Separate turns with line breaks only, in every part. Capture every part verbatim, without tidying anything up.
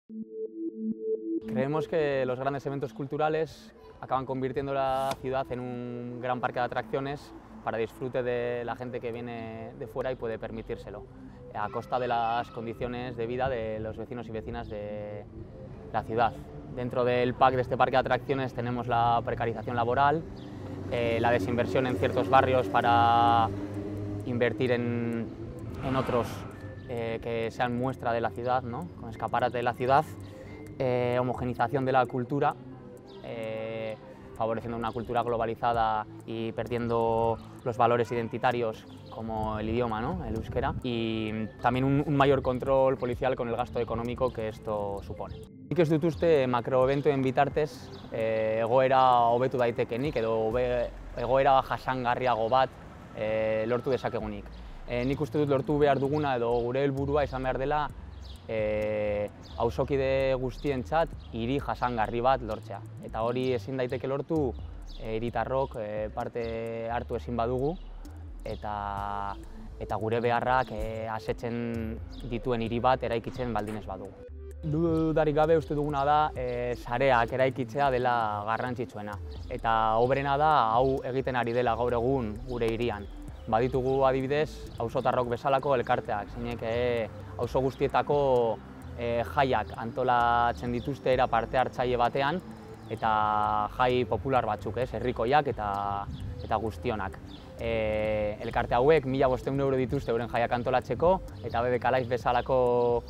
Creemos que los grandes eventos culturales acaban convirtiendo la ciudad en un gran parque de atracciones para disfrute de la gente que viene de fuera y puede permitírselo, a costa de las condiciones de vida de los vecinos y vecinas de la ciudad. Dentro del pack de este parque de atracciones tenemos la precarización laboral, eh, la desinversión en ciertos barrios para invertir en, en otros eh, que sean muestra de la ciudad, ¿no? Con escaparate de la ciudad, eh, homogenización de la cultura, eh, favoreciendo una cultura globalizada y perdiendo los valores identitarios como el idioma, ¿no? El euskera, y también un, un mayor control policial con el gasto económico que esto supone. Nik ez dut uste makroeventoen bitartez eh, egoera hobetu daitekenik edo egoera jasangarriago bat eh, lortu dezakegunik. Eh, nik uste dut lortu behar duguna edo gure helburua izan behar dela eh, auzokide guztientzat hiri jasangarri bat lortzea. Eta hori ezin daiteke lortu eh, hiritarrok eh, parte hartu ezin badugu eta, eta gure beharrak eh, asetzen dituen hiri bat eraikitzen baldin ez badugu. Dudarik gabe uste duguna da e, sareak eraikitzea dela garrantzitsuena eta hoberena da hau egiten ari dela gaur egun gure hirian. Baditugu adibidez auzotarrok bezalako elkarteak, zeinek e, auzo guztietako e, jaiak antolatzen dituzte era parte hartzaile batean eta jai popular batzuk, ez, herrikoiak eta, eta guztionak. E, elkarte hauek mila bostehun euro dituzte euren jaiak antolatzeko eta B B K Live bezalako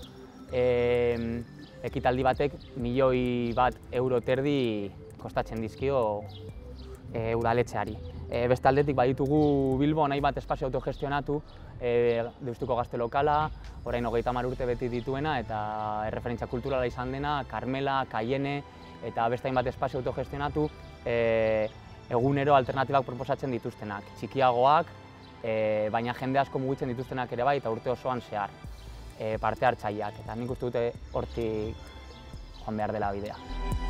E, ekitaldi batek milioi bat euro terdi kostatzen dizkio e, udaletxeari. E, beste aldetik baditugu Bilbon hainbat espazio autogestionatu, e, Deustuko Gazte Lokala, orain hogeita hamar urte beti dituena eta erreferentzia kulturala izan dena, Karmela, Kaiene eta beste hainbat espazio autogestionatu e, egunero alternatibak proposatzen dituztenak, txikiagoak, e, baina jende asko mugitzen dituztenak ere bai eta urte osoan zehar. Parte hartzaileak, eta nik uste dute hortik joan behar dela bidea.